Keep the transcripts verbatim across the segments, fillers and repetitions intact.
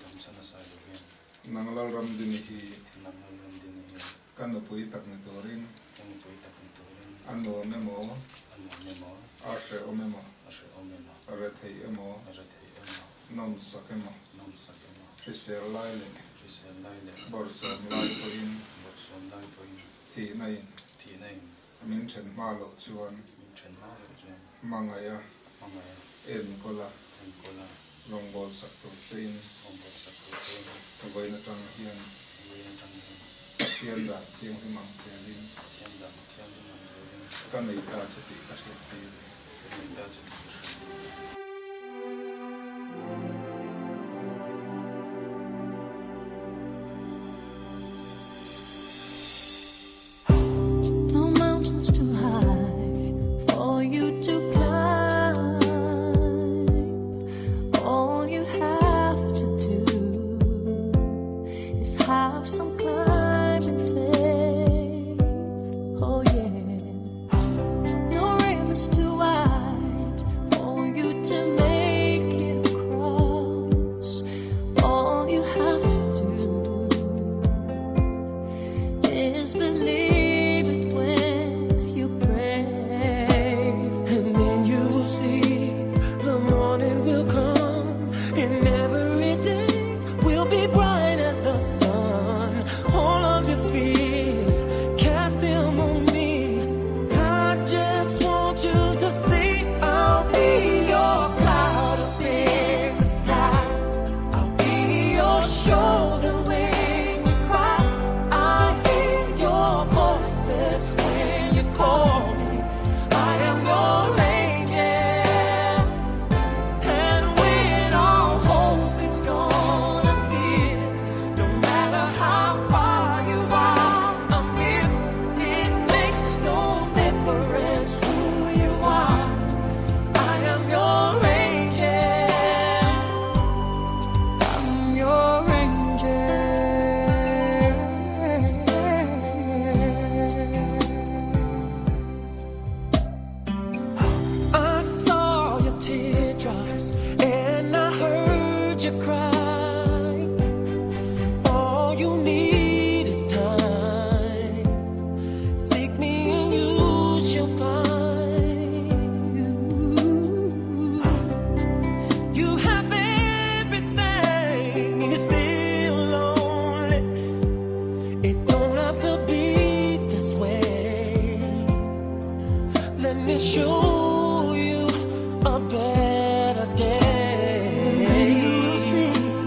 Nangalal Ramdini hi Kanapui Taknitorin Ando Memo Ashe Omemo Arethe Emo Nom Sakemo Trisel Laile Borsam Laipoin Thi Nain Min Chen Malo Chuan Mangaya En Kola Longbol Sakto Chain Avoina Tang Hian Hian Da Tiang Himang Selin Kanita Chati Kashati No mountains too high for you to climb. All you have to do is have some climbing faith. Oh yeah. No rivers too wide for you to make it across. All you have to do is believe it when you pray. And then you will see the morning will come, and every day will be bright as the sun. All of your fears, cast them on me. I just want you to see I'll be your cloud up in the sky. I'll be your shoulder when you cry. I hear your voices when you call me. I am your angel. And when all hope is gone, I'm here. No matter how far you are, I'm here. It makes no difference who you are. I am your angel. I'm your angel. I saw your teardrops and I heard you cry. All you need is time. Seek me and you shall find. You have everything, you're still lonely. It don't have to be this way. Let me show you a better day. Then you will see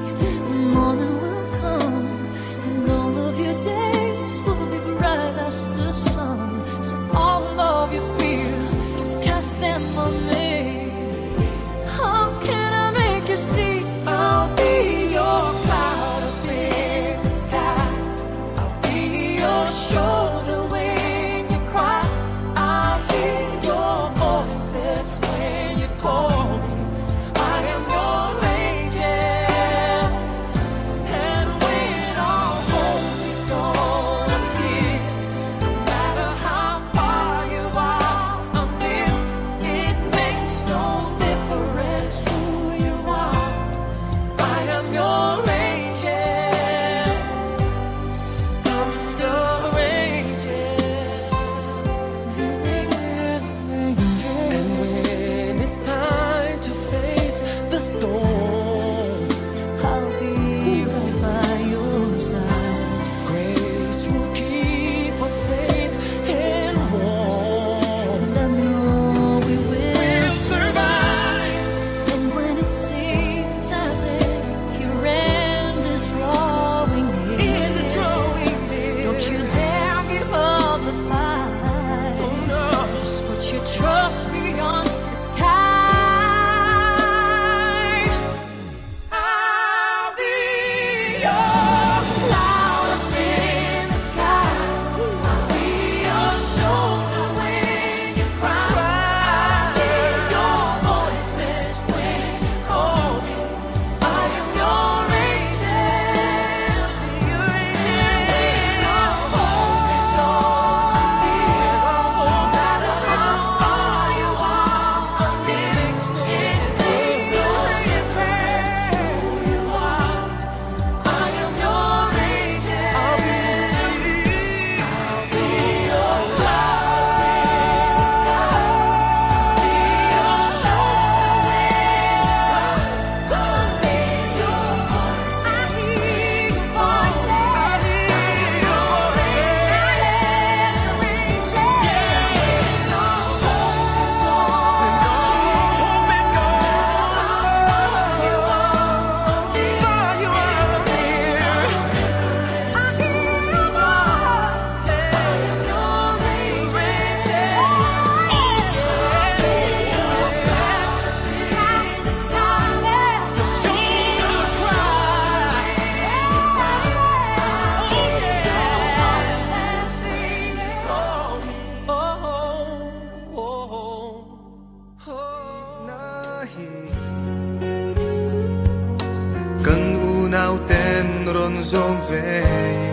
ron zom ve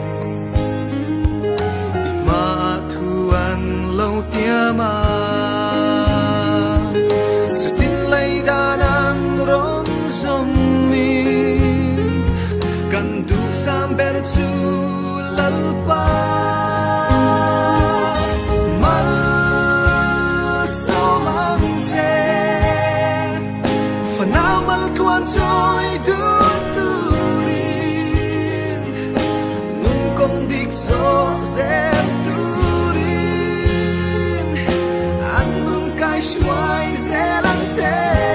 ma thuan lo tia ma su tin lai danan ron zom mi kan duk sam ber chu lalpa Joy du turin nung kong dik so zen turin an nun kai shuai zelang te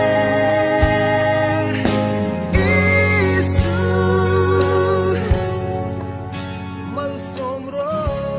isu man somro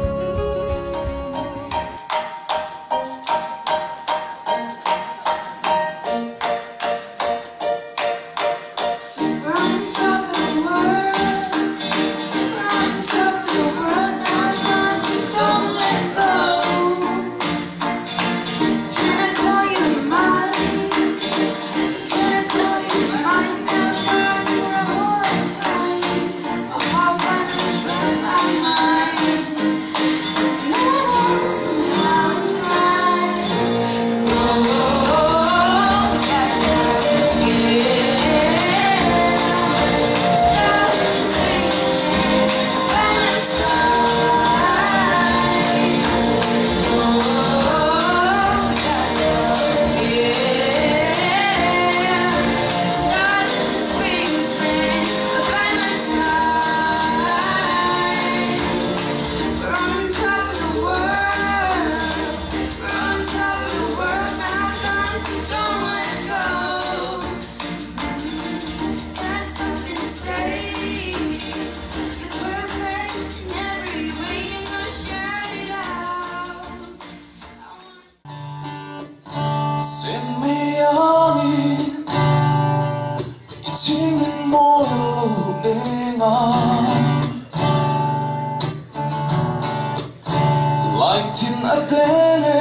Like tin a dene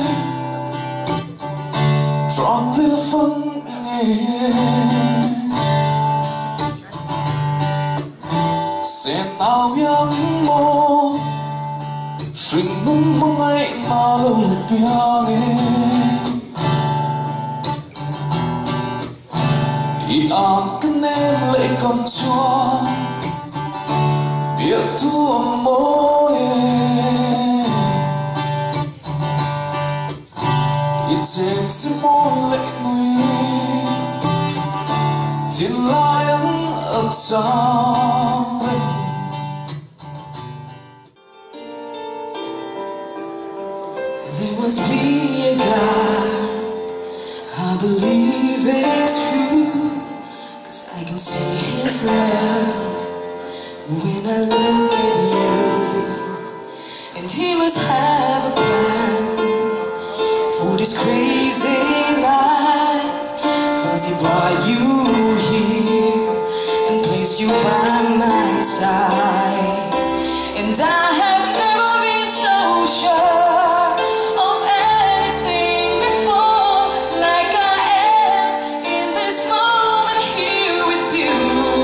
Trong real fun Sen ao yang mo Sing mung mung ai ma lo piang I am kenem le kam chua Biết tu amor Trên xin môi lệ nuôi thiên lai ấm ở trong rừng There must be a God, I believe it's true, 'cause I can see His love when I look at you, and He must have a plan for this crazy life, 'cause He brought you here and placed you by my side. And I have never been so sure of anything before, like I am in this moment here with you.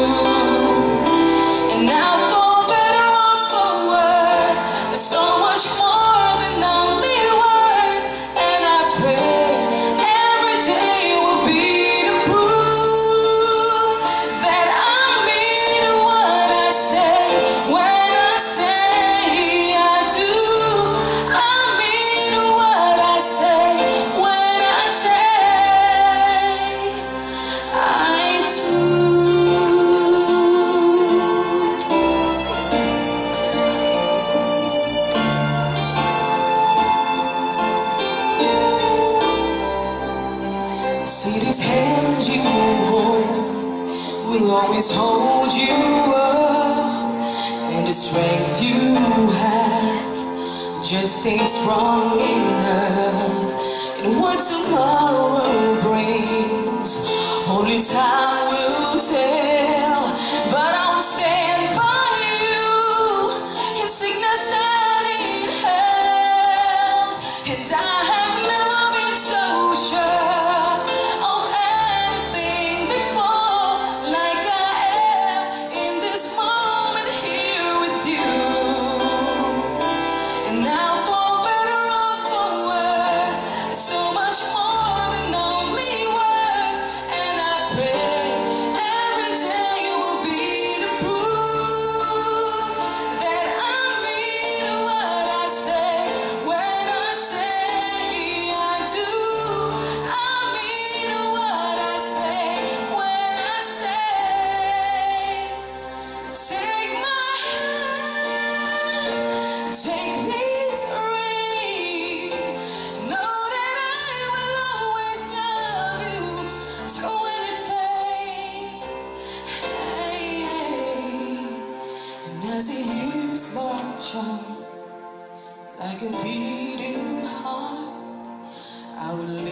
And now for better or for worse, there's so much more than only words. And I pray every day will be the proof that I mean what I say when I say I do. I mean what I say when I say I do. See these hands you hold will always hold you up, and the strength you have just ain't strong enough. And what tomorrow brings, only time will tell. But I will stand by you in sickness and in health. And I have never been so sure of anything before, like I am in this moment. as he hears my child like a beating heart. I will live